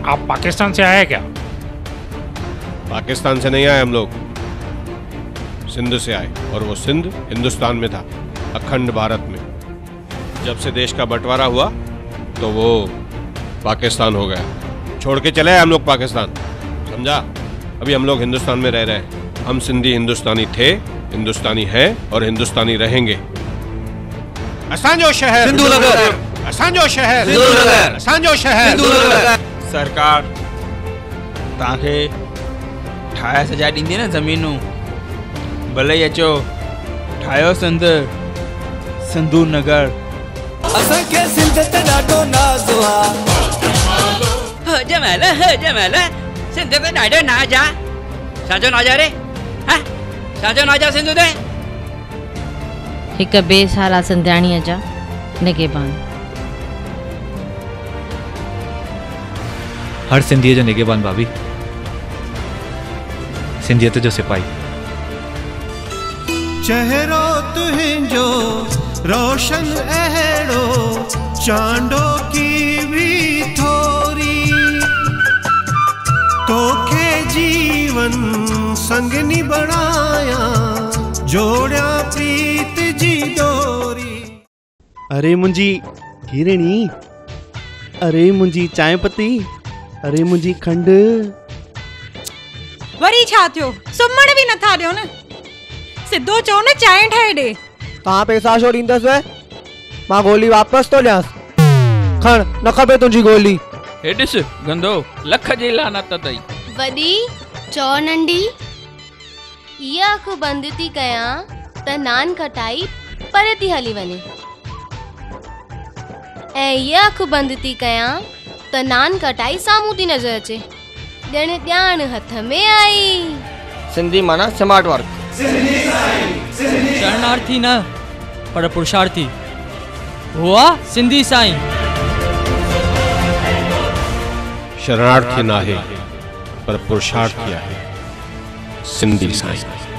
आप पाकिस्तान से आए क्या? पाकिस्तान से नहीं आए हम लोग, सिंध से आए। और वो सिंध हिंदुस्तान में था, अखंड भारत में। जब से देश का बंटवारा हुआ तो वो पाकिस्तान हो गया। छोड़ के चले हम लोग पाकिस्तान, समझा? अभी हम लोग हिंदुस्तान में रह रहे हैं। हम सिंधी हिंदुस्तानी थे, हिंदुस्तानी हैं और हिंदुस्तानी रहेंगे। असांजो शहर सिंधुनगर, असांजो शहर सिंधुनगर, असांजो शहर सिंधुनगर। सरकार तव्हांखे ठाहे सजाए ॾींदी न ज़मीनूं, भले ई अचो ठाहियो सिंध सिंधु नगर। असांखे सिंध ते ॾाढो नाज़ आहे। जमल सिंध ते ॾाढो नाज़ आहे। छाजो नाज़ आहे रे? हाँ छाजो नाज़ आहे सिंध ते? हिक बेसहारा सिंधियाणीअ जा निगेबान। हर सिंधीअ जो निगेबान भाभी, सिंधियत जो सिपाही। चेहरो तुहिंजो रोशन अहड़ो, चांडो की भी थोरी, तोखे जीवन संगनी बनाया, जोड़िया प्रीत जी डोरी। अरे मुंजी हिरणी, अरे मुंजी चांहि पत्ती, अरे मुंजी खंड। वरी छा थियो? सुम्हण बि नथा ॾियो न। सिधो चओ न चांहि ठाहे ॾे। तव्हां पैसा छो ॾींदसि? मां गोली वापसि थो ॾियांसि। खण, न खपे तुंहिंजी गोली। हे ॾिस गंदो, लख जी लानत अथई। वॾी चओ नंढी, इहा अखि बंदि थी कयां त नान खटाई परे थी हली वञे, ऐं इहा अखि बंदि थी कयां त नान खटाई साम्हूं थी नज़र अचे। ॼण ॼाण हथ में आई। सिंधी माना स्मार्ट वर्क। शरणार्थी न पर पुरुषार्थी हुआ सिंधी साईं। शरणार्थी ना है पर पुरुषार्थी आहे सिंधी साईं।